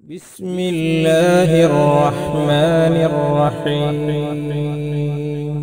بسم الله الرحمن الرحيم.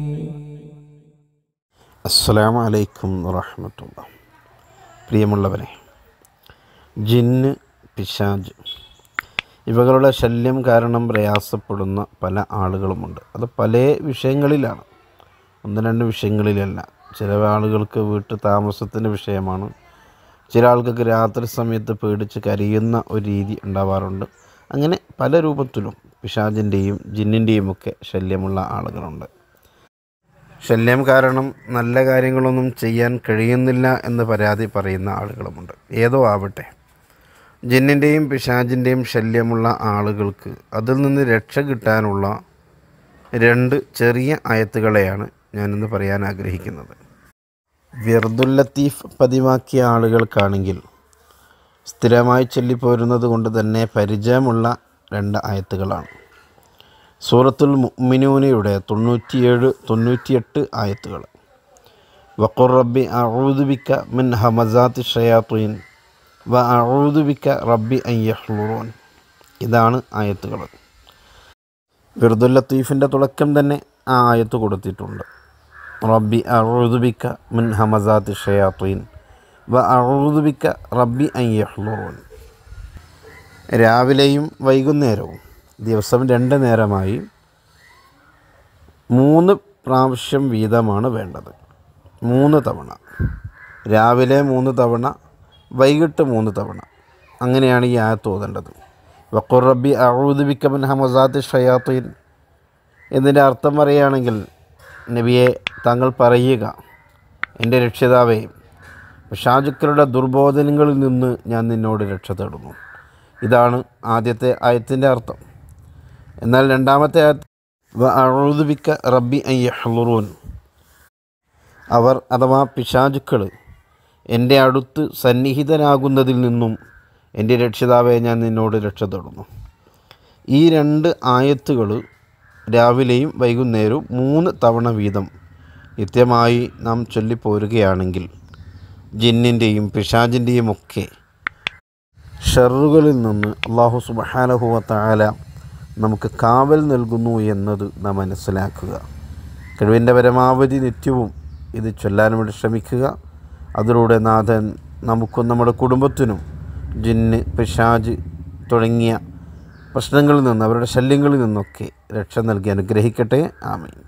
അസ്സലാമു അലൈക്കും വറഹ്മത്തുള്ളാഹി. പ്രിയമുള്ളവരെ, ജിന്ന്, പിശാച് ഇവകളുടെ ശല്യം കാരണം പ്രയാസപ്പെടുന്ന പല ആളുകളുമുണ്ട്. അത് പല വിഷയങ്ങളിലാണ്, ഒന്ന് രണ്ട് വിഷയങ്ങളിലല്ല. ചില ആളുകൾക്ക് വീട്ടു താമസത്തിൻ്റെ വിഷയമാണ്. ചില ആൾക്കൊക്കെ രാത്രി സമയത്ത് പേടിച്ച് കരയുന്ന ഒരു രീതി ഉണ്ടാവാറുണ്ട്. അങ്ങനെ പല രൂപത്തിലും പിശാചിൻ്റെയും ജിന്നിൻ്റെയും ഒക്കെ ശല്യമുള്ള ആളുകളുണ്ട്. ശല്യം കാരണം നല്ല കാര്യങ്ങളൊന്നും ചെയ്യാൻ കഴിയുന്നില്ല എന്ന് പരാതി പറയുന്ന ആളുകളുമുണ്ട്. ഏതോ ആവട്ടെ, ജിന്നിൻ്റെയും പിശാചിൻ്റെയും ശല്യമുള്ള ആളുകൾക്ക് അതിൽ നിന്ന് രക്ഷ കിട്ടാനുള്ള രണ്ട് ചെറിയ ആയത്തുകളെയാണ് ഞാനിന്ന് പറയാൻ ആഗ്രഹിക്കുന്നത്. വിർദുൽ ലത്തീഫ് പതിവാക്കിയ ആളുകൾക്കാണെങ്കിൽ സ്ഥിരമായി ചൊല്ലിപ്പോരുന്നത് കൊണ്ട് തന്നെ പരിചയമുള്ള രണ്ട് ആയത്തുകളാണ്. സൂറത്തുൽ മുഅ്മിനൂനയുടെ 97-98 ആയത്തുകൾ. വഖുർ റബ്ബി അഊദു ബിക മിൻ ഹമസാത്തി ഷയാത്തീൻ വ അഊദു ബിക റബ്ബി അൻ യഹ്ളുറൂൻ. ഇതാണ് ആയത്തുകൾ. വിർദുൽ ലത്തീഫിൻ്റെ തുടക്കം തന്നെ ആ ആയത്ത് കൊടുത്തിട്ടുണ്ട്. റബ്ബി അഊദു ബിക മിൻ ഹമസാത്തി ഷയാത്തീൻ വ അഊദു ബിക റബ്ബി അൻ യഹ്ളുറൂൻ. രാവിലെയും വൈകുന്നേരവും ദിവസം 2 നേരമായി 3 പ്രാവശ്യം വീതമാണ് വേണ്ടത്. 3 തവണ, രാവിലെ 3 തവണ, വൈകിട്ട് 3 തവണ. അങ്ങനെയാണ് ഈ ആയത്ത് ഓതേണ്ടത്. വഖുർ റബ്ബി അഊദു ബിക മിൻ ഹമസാത്തി ഷയാത്തീൻ എന്നതിൻ്റെ അർത്ഥം പറയുകയാണെങ്കിൽ, നബിയെ താങ്കൾ പറയുക, എൻ്റെ രക്ഷിതാവേ, പിശാചുക്കളുടെ ദുർബോധനങ്ങളിൽ നിന്ന് ഞാൻ നിന്നോട് രക്ഷ തേടുന്നു. ഇതാണ് ആദ്യത്തെ ആയത്തിൻ്റെ അർത്ഥം. എന്നാൽ രണ്ടാമത്തെ ആയത്ത് വ അഊദു ബിക റബ്ബി അൻ യഹ്ളുറൂൻ, അവർ അഥവാ പിശാചുക്കൾ എൻ്റെ അടുത്ത് സന്നിഹിതനാകുന്നതിൽ നിന്നും എൻ്റെ രക്ഷിതാവെ ഞാൻ നിന്നോട് രക്ഷ തേടുന്നു. ഈ 2 ആയത്തുകൾ രാവിലെയും വൈകുന്നേരവും 3 തവണ വീതം നിത്യമായി നാം ചൊല്ലിപ്പോരുകയാണെങ്കിൽ ജിന്നിൻ്റെയും പിശാചിൻ്റെയും ഒക്കെ ഷർറുകളിൽ നിന്ന് അല്ലാഹു സുബ്ഹാനഹു വ തആല നമുക്ക് കാവൽ നൽകുന്നു എന്നത് നാം മനസ്സിലാക്കുക. കഴിവിൻ്റെ പരമാവധി നിത്യവും ഇത് ചൊല്ലാൻ വേണ്ടി ശ്രമിക്കുക. അതിലൂടെ നാഥൻ നമുക്കും നമ്മുടെ കുടുംബത്തിനും ജിന്ന്, പിശാച് തുടങ്ങിയ പ്രശ്നങ്ങളിൽ നിന്ന്, അവരുടെ ശല്യങ്ങളിൽ നിന്നൊക്കെ രക്ഷ നൽകി അനുഗ്രഹിക്കട്ടെ. ആമീൻ.